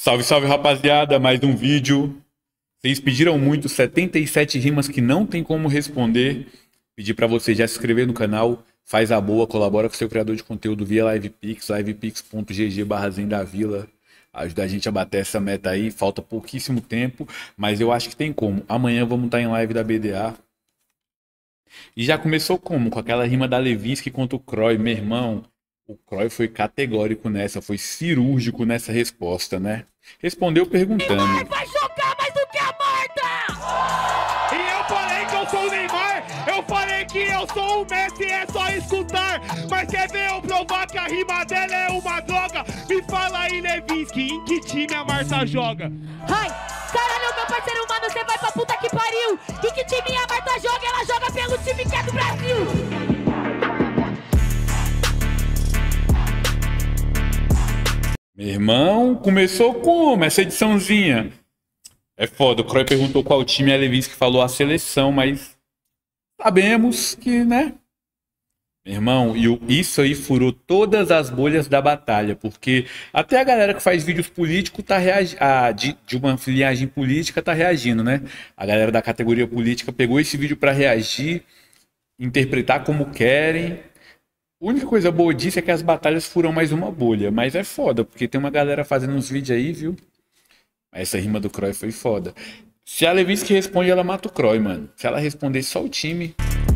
Salve, salve, rapaziada, mais um vídeo. Vocês pediram muito 77 rimas que não tem como responder. Pedi pra você já se inscrever no canal, faz a boa, colabora com seu criador de conteúdo via LivePix, livepix.gg/zendavila. Ajuda a gente a bater essa meta aí, falta pouquíssimo tempo, mas eu acho que tem como. Amanhã vamos estar em live da BDA. E já começou como? Com aquela rima da Levinsky contra o Croy, meu irmão. O Croy foi categórico nessa, foi cirúrgico nessa resposta, né? Respondeu perguntando. Neymar vai jogar mais do que a Marta! E eu falei que eu sou o Neymar, eu falei que eu sou o Messi, é só escutar. Mas quer ver eu provar que a rima dela é uma droga? Me fala aí, Levinsky, em que time a Marta joga? Ai, caralho, meu parceiro humano, você vai pra puta que pariu! Em que time a Marta joga? Ela joga pelo time que é do Brasil! Meu irmão, começou como essa ediçãozinha? É foda, o Croy perguntou qual time, a Levinsky falou a seleção, mas sabemos que, né? Meu irmão, isso aí furou todas as bolhas da batalha, porque até a galera que faz vídeos políticos tá de uma linhagem política tá reagindo, né? A galera da categoria política pegou esse vídeo pra reagir, interpretar como querem. A única coisa boa disso é que as batalhas furam mais uma bolha, mas é foda, porque tem uma galera fazendo uns vídeos aí, viu? Essa rima do Croy foi foda. Se a Levinsky responde, ela mata o Croy, mano. Se ela responder só o time...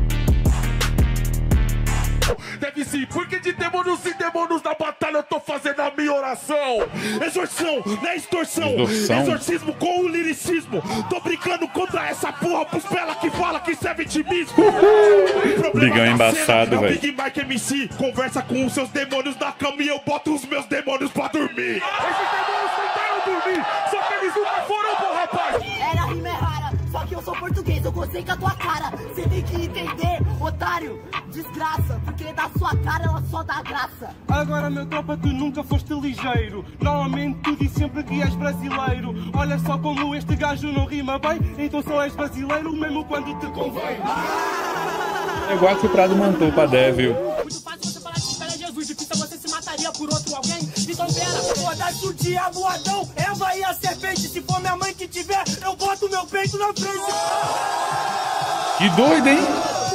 Deve sim, porque de demônios e demônios na batalha eu tô fazendo a minha oração. Exorção, não é extorsão. Exorcismo com o liricismo. Tô brincando contra essa porra pros pela que fala que isso é vitimismo. Brigão embaçado, velho. Big Mike MC conversa com os seus demônios na cama e eu boto os meus demônios pra dormir. Esses demônios tentaram dormir, só que eles nunca foram, pô, rapaz. Era rima rara, só que eu sou português, eu gostei com a tua cara. Você tem que entender, otário, desgraça, porque da sua cara ela só dá graça. Agora, meu tropa, tu nunca foste ligeiro. Normalmente tu dizes sempre que és brasileiro. Olha só como este gajo não rima bem, então só és brasileiro mesmo quando te convém. É igual que o Prado mandou pra Devil. Muito fácil você falar que espera Jesus, difícil você se mataria por outro alguém. Então pera, foda-se o diabo, o Adão, Eva e a serpente. Se for minha mãe que tiver, eu boto meu peito na frente. Que doido, hein?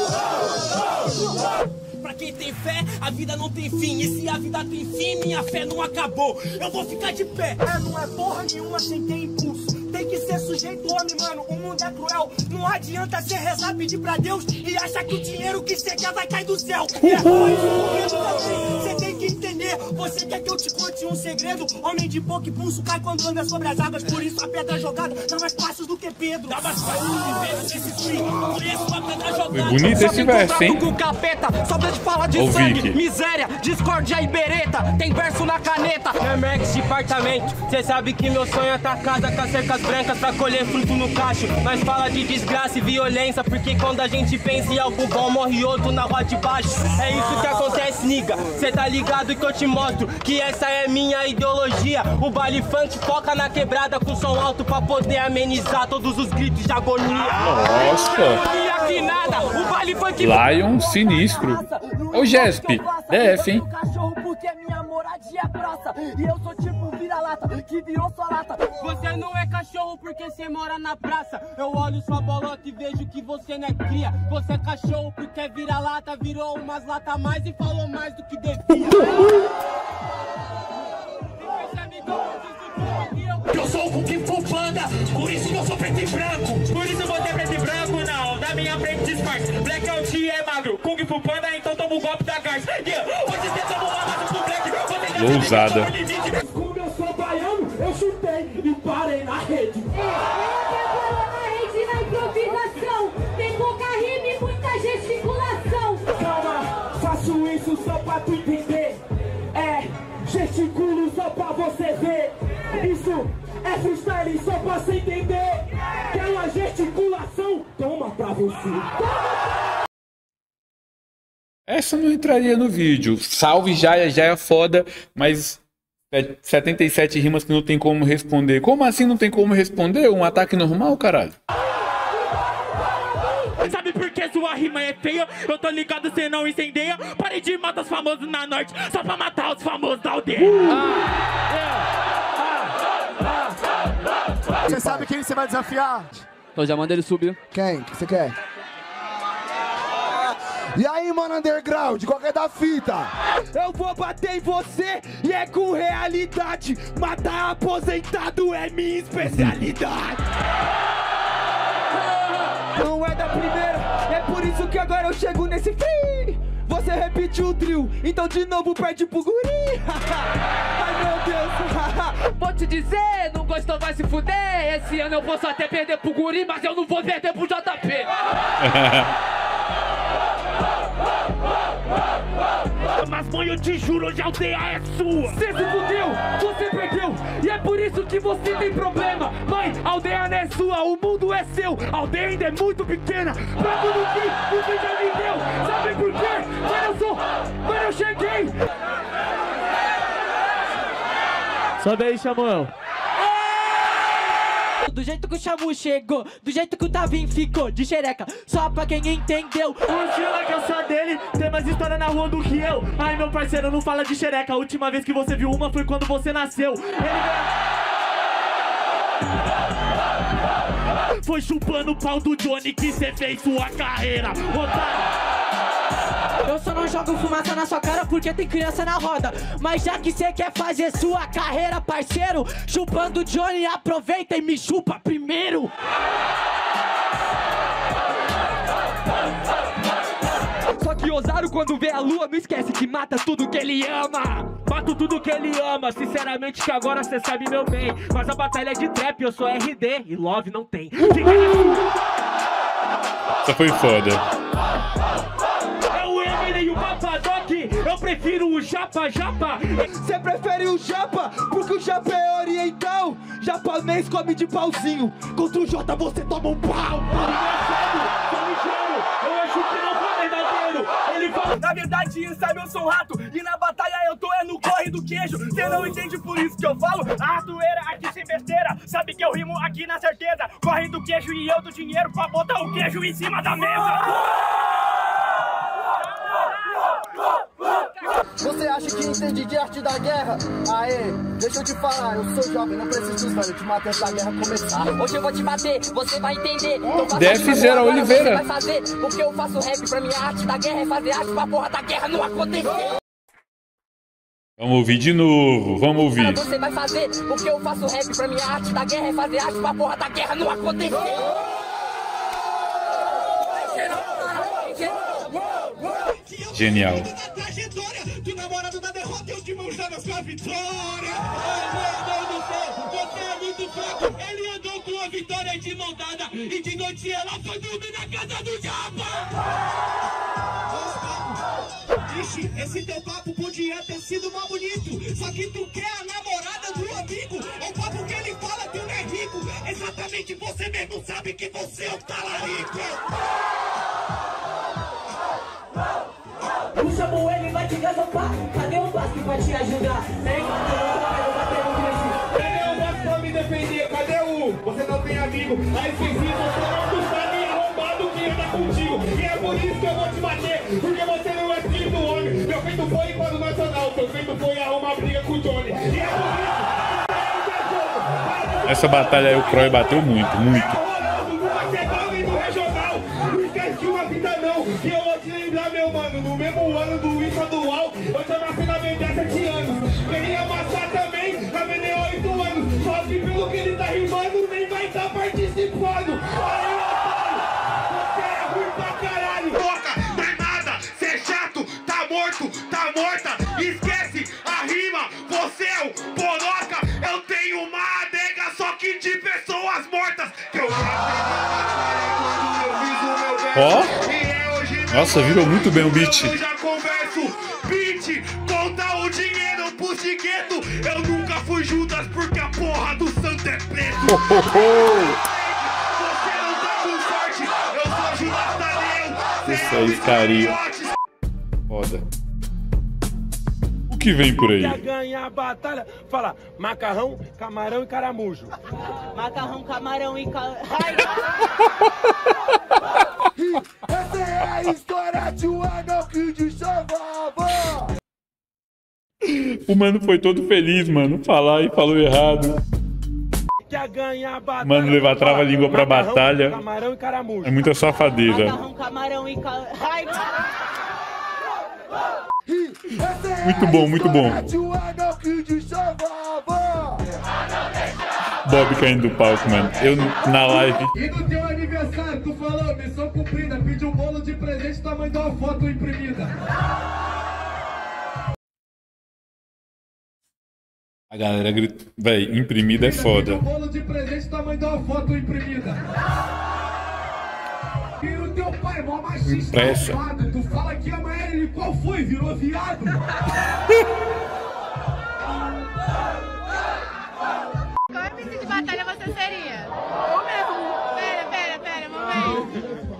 Pra quem tem fé, a vida não tem fim. E se a vida tem fim, minha fé não acabou. Eu vou ficar de pé. Não é porra nenhuma sem ter impulso. Tem que ser sujeito homem, mano. O mundo é cruel. Não adianta você rezar, pedir pra Deus e achar que o dinheiro que você quer vai cair do céu. Você tem que entender. Você quer que eu te conte um segredo? Homem de pouco impulso cai quando anda sobre as águas. Por isso a pedra jogada dá mais passos do que Pedro. Dá mais passos do que Pedro nesse frio. Por isso a pedra jogada. Foi bonito esse verso, hein? Com capeta, só pra te falar de sangue, miséria, discórdia e bereta. Tem verso na caneta. Max departamento, cê sabe que meu sonho é tá casa com as cercas brancas pra colher fruto no cacho. Mas fala de desgraça e violência, porque quando a gente pensa em algo bom, morre outro na rua de baixo. É isso que acontece, niga. Cê tá ligado que eu te mostro que essa é minha ideologia. O baile funk foca na quebrada com som alto pra poder amenizar todos os gritos de agonia. Nossa! E aqui nada, o baile funk Lion sinistro. Ô Jesp, DF, hein? Porque minha moradia é praça. E eu sou tipo vira-lata, que virou sua lata. Você não é cachorro porque você mora na praça. Eu olho sua bolota e vejo que você não é cria. Você é cachorro porque vira-lata, virou umas lata a mais e falou mais do que devia. Eu sou o Kung Fu Panda, por isso que eu sou preto e branco. Por isso você é preto e branco, não. Da minha frente disfarce. Blackout é magro, Kung Fu Panda, então toma o golpe da garça. Vocês tentam roubar pro Black, Ousada. Como eu sou baiano, eu chutei e parei na rede. Na improvisação, tem pouca rima e muita gesticulação. Calma, faço isso só pra tu entender. Gesticulo só pra você ver. Isso é freestyle só pra você entender. Aquela gesticulação, toma pra você. Essa não entraria no vídeo. Salve já é foda, mas 77 rimas que não tem como responder. Como assim não tem como responder? Um ataque normal, caralho? Sabe por que sua rima é feia? Eu tô ligado, cê não incendeia. Parei de matar os famosos na norte, só pra matar os famosos da aldeia. Você sabe quem você vai desafiar? Então já manda ele subir. Quem? Que você quer? E aí, mano, underground, qual que é da fita? Eu vou bater em você e é com realidade. Matar aposentado é minha especialidade. Não é da primeira, é por isso que agora eu chego nesse fim. Você repetiu o trio, então de novo perde pro guri. Ai meu Deus. Vou te dizer, não gostou, vai se fuder. Esse ano eu posso até perder pro guri, mas eu não vou perder pro JP. Mas mãe, eu te juro, hoje a aldeia é sua. Você se fudeu, você perdeu. E é por isso que você tem problema. Mãe, a aldeia não é sua, o mundo é seu. A aldeia ainda é muito pequena. Pra tudo que você já me deu. Sabe por quê? Mano, eu cheguei. Sobe aí, Xamão. Do jeito que o Xamu chegou, do jeito que o Tavim ficou de xereca, só pra quem entendeu. O estilo que eu sou dele, tem mais história na rua do que eu. Ai meu parceiro, não fala de xereca. A última vez que você viu uma foi quando você nasceu. Foi chupando o pau do Johnny que cê fez sua carreira, otário. Eu só não jogo fumaça na sua cara porque tem criança na roda. Mas já que cê quer fazer sua carreira, parceiro, chupando Johnny, aproveita e me chupa primeiro. Só que Osário, quando vê a lua, não esquece que mata tudo que ele ama. Mato tudo que ele ama, sinceramente que agora cê sabe meu bem. Mas a batalha é de trap, eu sou RD e Love não tem. Essa foi foda. E o Papadoc, eu prefiro o Japa. Você prefere o Japa, porque o Japa é oriental. Japonês come de pauzinho. Contra o Jota você toma um pau. Eu acho que não foi verdadeiro. Ele fala, na verdade isso é meu som rato. E na batalha eu tô no corre do queijo. Cê não entende por isso que eu falo. A ratoeira aqui sem besteira. Sabe que eu rimo aqui na certeza. Corre do queijo e eu do dinheiro pra botar o queijo em cima da mesa. Você acha que entende de arte da guerra? Aê, deixa eu te falar, eu sou jovem, não preciso dos velhos, eu te mato antes da guerra começar. Hoje eu vou te bater, você vai entender. Def Zero Oliveira. Você vai fazer, porque eu faço rap pra minha arte da guerra é fazer arte pra porra da guerra não acontecer. Vamos ouvir de novo, vamos ouvir. Você vai fazer, porque eu faço rap pra minha arte da guerra é fazer arte pra porra da guerra não acontecer. Genial. Do namorado da derrota, eu te manjando a sua vitória. Ai, meu Deus do céu, você é muito fraco. Ele andou com a vitória de mão dada e de noite ela foi dormir na casa do diabo. Ixi, esse teu papo podia ter sido mal bonito. Só que tu quer a namorada do amigo. O papo que ele fala, tu não é rico. Exatamente, você mesmo sabe que você é um talarico. O Samuel ele vai te gasopar. Cadê o Vasco que vai te ajudar? Cadê o Vasco pra me defender? Cadê o? Você não tem amigo. A esqueci, você não custa nem arrombado que anda contigo. E é por isso que eu vou te bater. Porque você não é filho do homem. Meu feito foi ir para o Nacional. Seu feito foi arrumar briga com o Johnny. E é por isso. Essa batalha aí o Croy bateu muito, muito. No mesmo ano do estadual, eu já nasci na VD há 7 anos. Queria amassar também na VD 8 anos. Só que pelo que ele tá rimando, nem vai estar participando. Aí, otário, você é ruim pra caralho. Boca, não é nada, cê é chato, tá morto, tá morta. Esquece a rima, você é o Poroca. Eu tenho uma adega só que de pessoas mortas. Que eu Nossa, virou muito bem o beat. Eu já converso, beat, conta o dinheiro pro gueto. Eu nunca fui Judas porque a porra do santo é preto. Você não tá com sorte, eu sou Judas Tadeu. Isso aí, carinho. Foda. O que vem por aí? Quer ganhar a batalha? Fala, macarrão, camarão e caramujo. Macarrão, camarão e Essa é a história de um anão que te chamava. O mano foi todo feliz, mano. Falar e falou errado. quer ganhar a batalha. Mano, levar trava-língua pra batalha. Camarão e caramujo. É muita safadeza. Camarão e Muito bom, muito bom. Bob caindo do palco, mano. Eu na live. E no teu aniversário, tu falou, missão cumprida, pediu um bolo de presente, tamanho de uma foto imprimida. A galera grita, véi, imprimida é foda. Pediu um bolo de presente, tamanho de uma foto imprimida. E o teu pai, mó machista, arrombado, tu fala que ama ele, qual foi? Virou viado? Qual MC de batalha você seria? Eu mesmo. Pera, vamos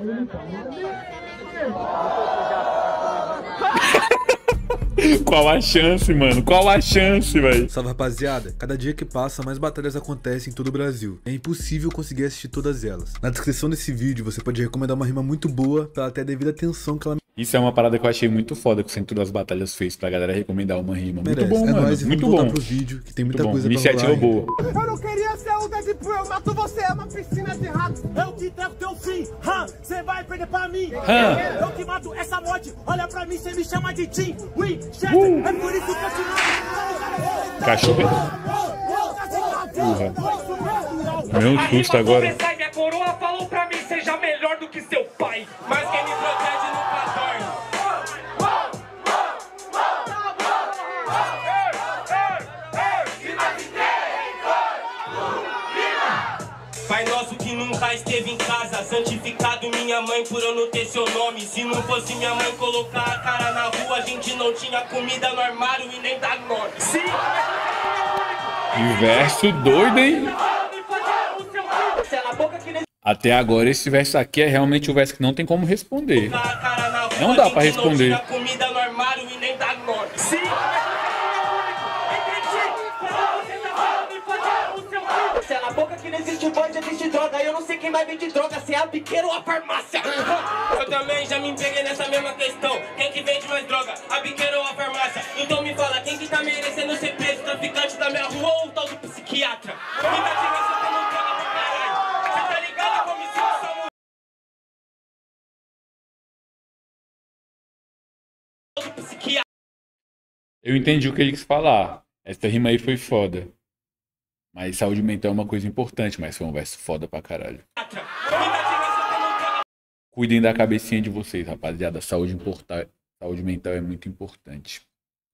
ver. Qual a chance, mano? Qual a chance, velho? Salve, rapaziada. Cada dia que passa, mais batalhas acontecem em todo o Brasil. É impossível conseguir assistir todas elas. Na descrição desse vídeo, você pode recomendar uma rima muito boa pra ela ter a devida atenção que ela Isso é uma parada que eu achei muito foda que o Centro das Batalhas fez pra galera recomendar uma rima. merece. Muito bom, É mano. nóis, e Muito vamos voltar bom. pro vídeo, que tem muita Muito bom. coisa pra Iniciativa rolar. boa. Eu não queria ser o Deadpool, eu mato você, é uma piscina de ratos. Eu que trago teu fim, cê vai perder pra mim. Eu que mato essa morte, olha pra mim, cê me chama de Tim Winchester. É por isso que eu te mato. Cachorro. Meu susto agora. Minha coroa falou pra mim, seja melhor do que seu pai. Mas quem me protege nunca dorme. Pai nosso que nunca esteve em casa, santificado minha mãe por eu não ter seu nome. Se não fosse minha mãe colocar a cara na rua, a gente não tinha comida no armário e nem dar nome. Sim. Que verso doido, hein? Até agora esse verso aqui é realmente o verso que não tem como responder. Não dá pra responder. Não tinha comida no armário e nem dar nome. Sim. Na boca que não existe banda, existe droga. Eu não sei quem vai vender droga, se é a biqueira ou a farmácia. Eu também já me peguei nessa mesma questão. Quem que vende mais droga, a biqueira ou a farmácia? Então me fala, quem que tá merecendo ser preso? Traficante da minha rua ou o tal do psiquiatra? Muita gente tá no droga pro caralho. Cê tá ligado como isso são do psiquiatra? Eu entendi o que ele quis falar. Essa rima aí foi foda. Mas saúde mental é uma coisa importante, mas foi um verso foda pra caralho. Cuidem da cabecinha de vocês, rapaziada. Saúde mental é muito importante.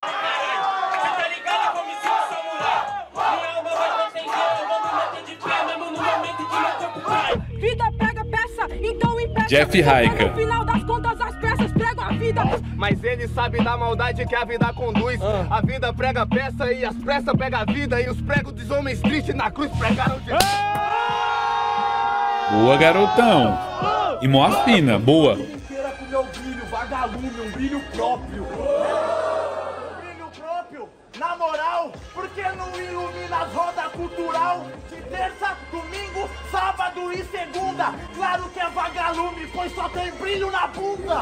Vida pega peça, então impede. Jeff Raika. No final das contas, as peças pregam a vida. Mas ele sabe da maldade que a vida conduz. A vida prega peça e as pressas pegam a vida. E os pregos dos homens tristes na cruz pregaram de... Boa, garotão. E mó fina, boa. Inteira com meu brilho, vagalume, um brilho próprio. Brilho próprio, na moral, porque não ilumina as rodas cultural de terça, domingo, sábado e segunda. Claro que é vagalume, pois só tem brilho na bunda.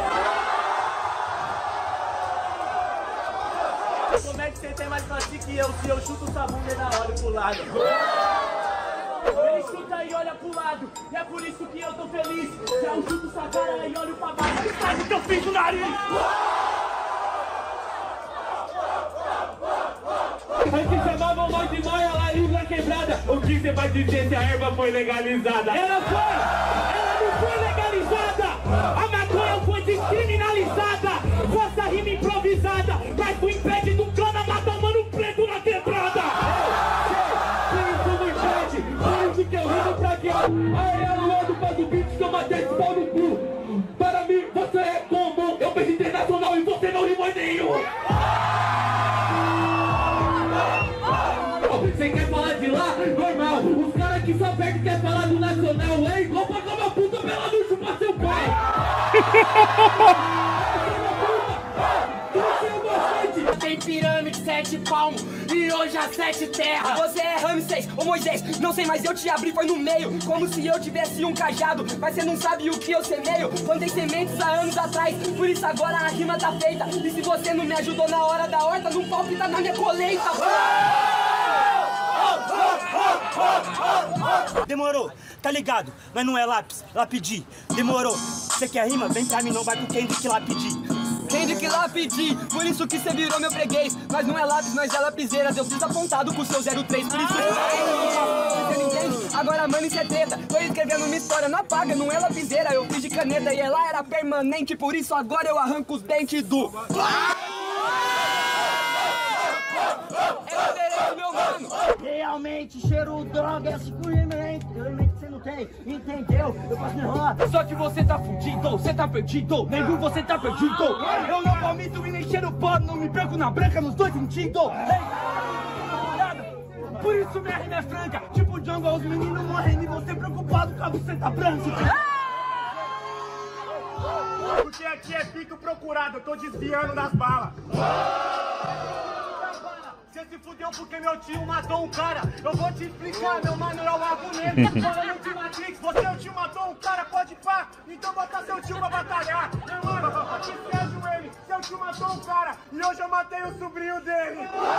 Como é que você tem mais classe que eu se eu chuto sua bunda e na hora pro lado? Ele chuta e olha pro lado, e é por isso que eu tô feliz. Se eu chuto sua cara e olho pra baixo, sabe o que eu fiz no nariz? Antes chamavam nós de maia lá em Ilha Quebrada. O que você vai dizer se a erva foi legalizada? Ela não foi legalizada. A maconha foi descriminalizada. Faça rima improvisada, mas o impede do cana mata mano preto na quebrada. Isso não impede, por isso que eu rimo pra quê? Aí ela ando faz o beat que eu matei esse pau no cu. Para mim você é comum, eu vejo internacional e você não rimou nenhum. Você quer falar de lá? Normal. Os caras que só perdem quer falar do nacional. É igual pagar uma puta pela não chupar seu pai. Tem pirâmide, 7 palmos e hoje há 7 terras. Você é Ramsés ou Moisés, não sei, mas eu te abri foi no meio, como se eu tivesse um cajado. Mas você não sabe o que eu semeio. Plantei sementes há anos atrás, por isso agora a rima tá feita. E se você não me ajudou na hora da horta, não palpita na minha colheita. Demorou, tá ligado? Mas não é lápis, lapidi. Demorou. Você quer rima? Vem pra mim, não vai pro Kendrick lapidi. Kendrick lapidi, por isso que você virou meu freguês. Mas não é lápis, nós é lapiseiras. Eu fiz apontado com o seu 03, por isso que você não entende. Agora, mano, isso é treta. Tô escrevendo uma história, não apaga, não é lapiseira. Eu fiz de caneta e ela era permanente. Por isso agora eu arranco os dentes do... Meu mano. Realmente, cheiro droga é escurimento. Realmente você não tem, entendeu? Eu faço enrolar. Só que você tá fudido, você tá perdido. Nego, você tá perdido. Eu não vomito e nem cheiro pó. Não me branco na branca nos dois sentidos. Por isso minha rima é franca. Tipo Jungle, os meninos morrendo e você preocupado com a buceta branca. Porque aqui é pico procurado, eu tô desviando das balas. Você se fudeu porque meu tio matou um cara. Eu vou te explicar, meu mano, é o argumento. Falando de Matrix, você o tio matou um cara, pode pá. Então bota seu tio pra batalhar. Meu mano, aqui Sérgio ele. Seu tio matou um cara e hoje eu matei o sobrinho dele.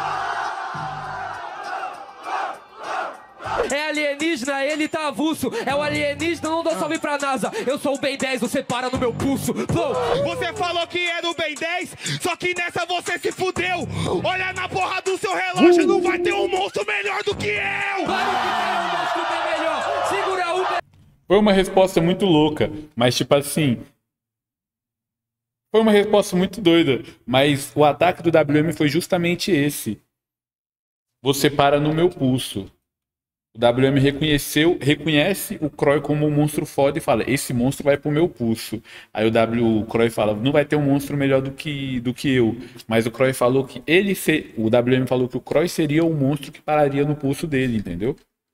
É alienígena, ele tá avulso. É o alienígena, não dou salve pra NASA. Eu sou o Ben 10, você para no meu pulso. Flow. Você falou que era o Ben 10, só que nessa você se fudeu. Olha na porra do seu relógio, não vai ter um monstro melhor do que eu. Claro que tem um monstro bem melhor. Segura o... Foi uma resposta muito louca, mas tipo assim... Foi uma resposta muito doida, mas o ataque do WM foi justamente esse. Você para no meu pulso. O WM reconhece o Croy como um monstro foda e fala, esse monstro vai pro meu pulso. Aí o Croy fala, não vai ter um monstro melhor do que eu. Mas o Croy falou que o WM falou que o Croy seria o monstro que pararia no pulso dele, entendeu?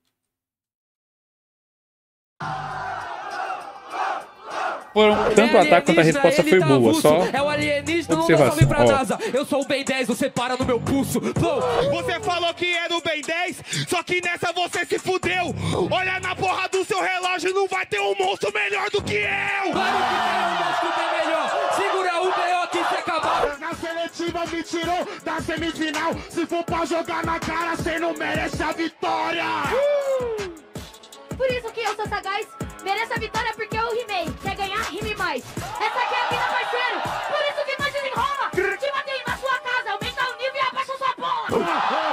Tanto o ataque quanto a resposta foi boa, só é o alienígena, observação. Pra NASA. Eu sou o Ben 10, você para no meu pulso. Flow. Você falou que era o Ben 10, só que nessa você se fudeu. Olha na porra do seu relógio, não vai ter um monstro melhor do que eu. Claro que tem um monstro bem melhor. Segura o B.O. que você acabou. Na seletiva me tirou da semifinal. Se for pra jogar na cara, cê não merece a vitória. Por isso que eu sou sagaz, mereço a vitória porque eu rimei. Quer ganhar? Rime mais. Essa aqui é a vida, parceiro. Por isso que mais desenrola. Te matei na sua casa, aumenta o nível e abaixa sua bola.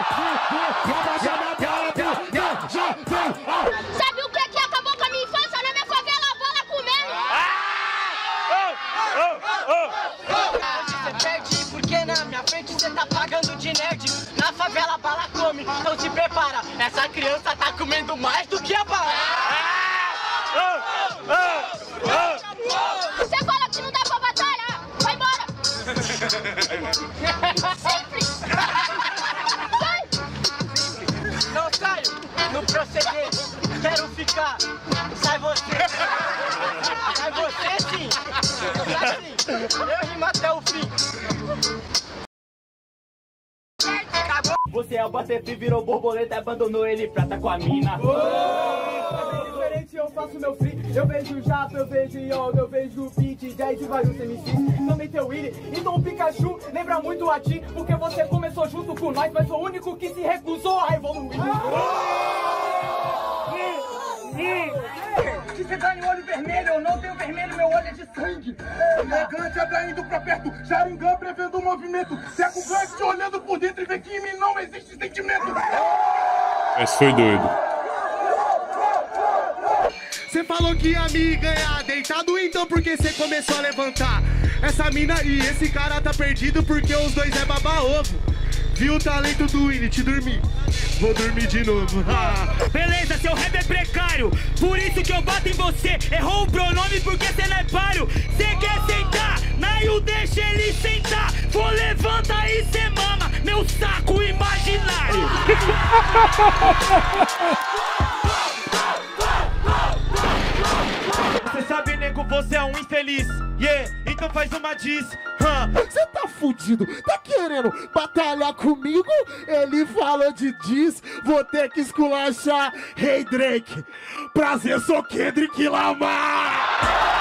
Sabe o que é que acabou com a minha infância? Na minha favela, a bola comendo. Você perde porque na minha frente você tá pagando de nerd. Na favela a bala come, então se prepara. Essa criança tá comendo mais do que a bala. Você fala que não dá pra batalhar, vai embora. Sempre. Sai. Não saio, no proceder, quero ficar. Sai você. Sai você sim. Sai sim. Eu rimo até o fim. Você é o Butterfly, virou borboleta e abandonou ele pra tá com a mina. Eu faço meu free, eu vejo Jato, eu vejo Yoga, eu vejo Beat, 10 e vários MCs, também teu Willy, então o Pikachu lembra muito a ti, porque você começou junto com nós, mas foi o único que se recusou a evoluir. Se você tá em olho vermelho, eu não tenho vermelho, meu olho é de sangue. Elegante, atraindo pra perto, Sharingan prevendo o movimento, cego Gante olhando por dentro e vê que em mim não existe sentimento. Esse foi doido. Você falou que ia me ganhar deitado, então por que você começou a levantar? Essa mina e esse cara tá perdido porque os dois é baba-ovo. Viu o talento do Winnie, te dormi. Vou dormir de novo. Beleza, seu rap é precário, por isso que eu bato em você. Errou o pronome porque cê não é páreo. Cê quer sentar, Nail deixa ele sentar. Vou levanta e cê mama meu saco imaginário. Você sabe, nego, você é um infeliz. Yeah, então faz uma diss. Você tá fudido, tá querendo batalhar comigo? Ele falou de diss, vou ter que esculachar. Hey Drake, prazer, sou Kendrick Lamar.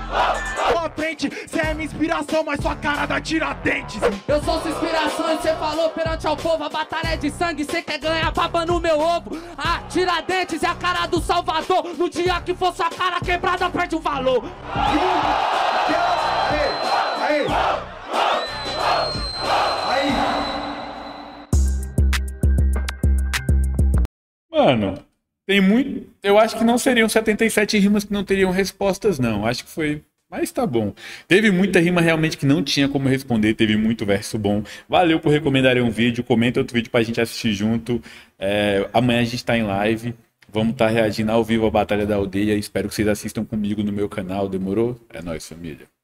Cê é minha inspiração, mas sua cara dá Tiradentes. Eu sou sua inspiração e você fala falou perante ao povo, a batalha é de sangue, cê quer ganhar baba no meu ovo. Ah, Tiradentes é a cara do Salvador. No dia que for sua cara quebrada, perde o valor. Mano, tem muito... Eu acho que não seriam 77 rimas que não teriam respostas, não. Acho que foi... Mas tá bom. Teve muita rima realmente que não tinha como responder. Teve muito verso bom. Valeu por recomendarem um vídeo. Comenta outro vídeo pra gente assistir junto. Amanhã a gente tá em live. Vamos estar reagindo ao vivo à Batalha da Aldeia. Espero que vocês assistam comigo no meu canal. Demorou? É nóis, família.